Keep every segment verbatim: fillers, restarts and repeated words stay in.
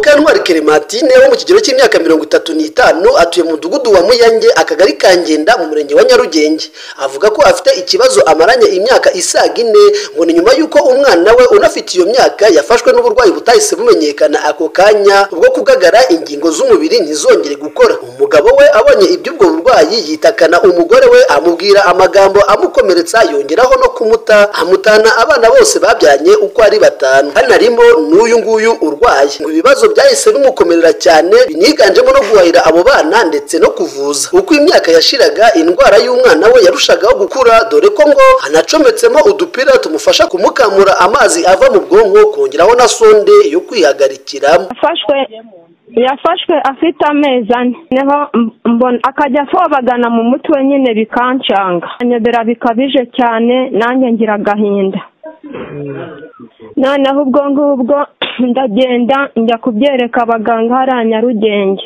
Kantwari Clementine wo mu kigero cy'imyaka mirongo itatu n'itanu atuye mu mudugudu wa Muyange akagari Kangenda mu murenge wa Nyarugenge. Avuga ko afite ikibazo amaranye imyaka isaga ine ngo ni nyuma yuko umwana we unafite iyo myaka yafashwe n'uburwayi butahise bumenyekana ako kanya ubwo kugagara ingingo z'umubiri ntizongere gukora. Umugabo we abonye iby'ubwo burwayi yitakana umugore we amubwira amagambo amukomeretsa yongeraho no kumuta amutana abana bose babyanye uko ari batanu. Hanarimo n'uyu nguyu urwaye. Ngo ibibazo byahise bimukomerera cyane biniganjemo no guhahira abo bana ndetse no kuvuza. Uko imyaka yashiraga indwara y'umwana we yarushagaho gukura dore ko ngo anacometsemo udupira tumufasha kumukamura amazi ava mu bwonko kongeraho na sonde yo kwihagarikiramo. Afashwe yafashwe afite amezi ane neho mbona akajya afobagana mu mutwe nyine bikancanga anyobera bikabije cyane nanjye ngira agahinda. Noneho ubwo ngubwo ndagenda njya kubyereka abaganga hariya Nyarugenge,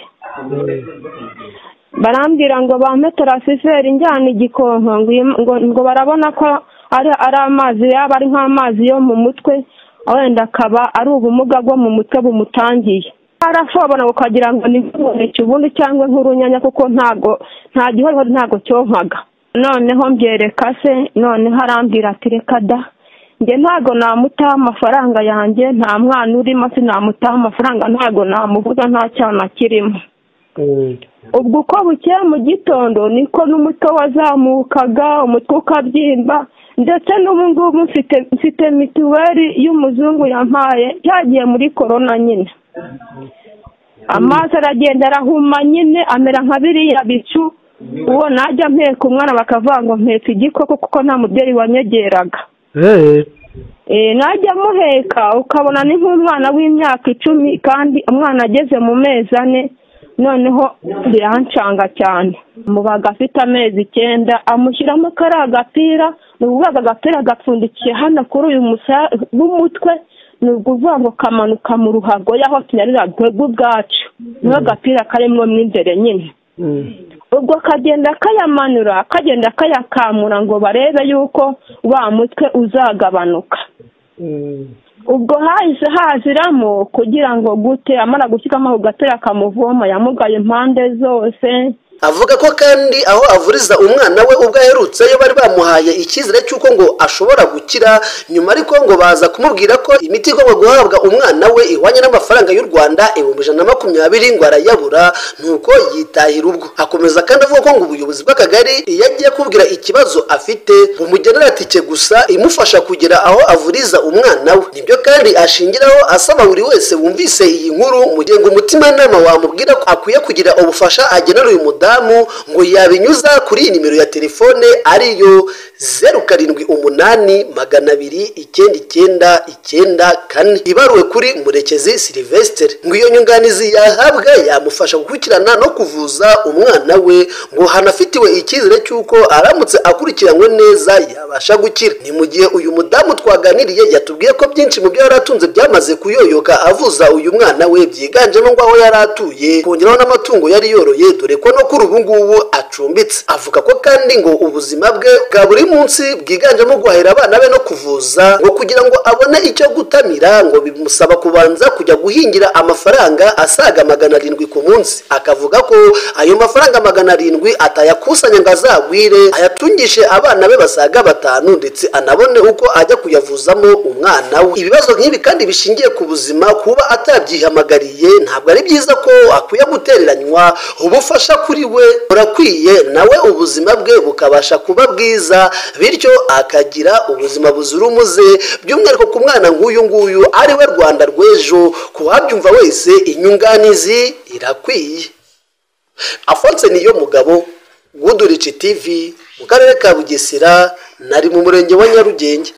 barambwira ngo bampe transfert njyana Igikonko ngo ngo barabona ko ari ari amazi yaba ari nk'amazi yo mu mutwe wenda akaba ari ubumuga bwo mu mutwe bumutangiye. Arashobora ngo kagira ngo ni kuboneka ubundi cyangwa nk'urunyanya kuko ntago nta gihoro ntago cyompaga. Noneho mbyereka se none harambwira ati reka da nge ntago namutaha amafaranga yanjye nta mwana urimo sinamutaha amafaranga ntago namuvuga nta cyana kirimo. Ubwo uko bukeye mu gitondo niko n'umutwe wazamukaga umutwe ukabyimba ndetse n'ubu ngubu mfite mfite mituweli y'umuzungu yampaye yagiye muri corona nyine. Amazi aragenda arahuma nyine amera nka biriya bicu uwo najya mpeka umwana bakavuga ngo mpeka igikoko kuko nta mubyeyi wanyegeraga. Eh najya muheka ukabona ni nk'umwana w'imyaka icumi kandi umwana ageze mu mezi ane noneho birancanga cyane. Mubaga afite amezi icyenda amushyiramo kari agapira n'ububaga agapira gapfundikiye hano kuri uyu musa w'umutwe n'uvuga ngo kamanuka mu ruhago yaho kinyarira gwego bwacu no gapira karemwe mw'imbere nyine. Ubwo kagenda kayamanura kagenda kayakamura ngo barebe yuko wa mutwe uzagabanuka. Ubwo hahise haziramo kugira ngo gute amara gushyikamo ku gatera kamuvoma yamugaye impande zose. Avuga ko kandi aho avuriza umwana we ubwo aherutseyo bari bamuhaye icyizere cy'uko ngo ashobora gukira nyuma ariko ngo baza kumubwira ko imiti igomba guhabwa umwana we ihwanye n'amafaranga y'u Rwanda ibihumbi ijana na makumyabiri ngo arayabura nuko yitahira. Ubwo akomeza kandi avuga ko ngo ubuyobozi bw'akagari yagiye kubwira ikibazo afite bumugenera tike gusa imufasha kugera aho avuriza umwana we. Nibyo kandi ashingiraho asaba buri wese wumvise iyi nkuru mu gihe ngo umutima nama wamubwira ko akwiye kugira ubufasha agenera uyu mudamu ngo yabinyuza kuri iyi nimero ya telefone ariyo zeru karindwi umunani magana abiri icyenda icyenda icyenda kane ibaruwe kuri Murekezi Sylvestre. Ngo iyo nyunganizi yahabwa yamufasha gukurikirana no kuvuza umwana we ngo hanafitiwe icyizere cy'uko aramutse akurikiranywe neza yabasha gukira. Ni mu gihe uyu mudamu twaganiriye yatubwiye ko byinshi mu byo yaratunze byamaze kuyoyoka avuza uyu mwana we byiganjemo ngo aho yaratuye kongeraho n'amatungo yari yoroye dore ko no kuri ubu ngubu acumbitse. Avuga ko kandi ngo ubuzima bwe bwa buri munsi bwiganjemo guhahira abana be no kuvuza ngo kugira ngo abone icyo gutamira ngo bimusaba kubanza kujya guhingira amafaranga asaga magana arindwi ku munsi. Akavuga ko ayo mafaranga magana arindwi atayakusanya ngo azagwire ayatungishe abana be basaga batanu ndetse anabone uko ajya kuyavuzamo umwana we. Ibibazo nk'ibi kandi bishingiye ku buzima kuba atabyihamagariye ntabwo ari byiza ko akwiye gutereranywa. Ubufasha kuri we burakwiye nawe ubuzima bwe bukabasha kuba bwiza bityo akagira ubuzima buzira umuze by'umwihariko ku mwana nk'uyu nguyu ari we Rwanda rw'ejo. Kuwabyumva wese inyunganizi irakwiye. Afonse niyo mugabo Good Rich T V mu karere ka Bugesera nari mu murenge wa Nyarugenge.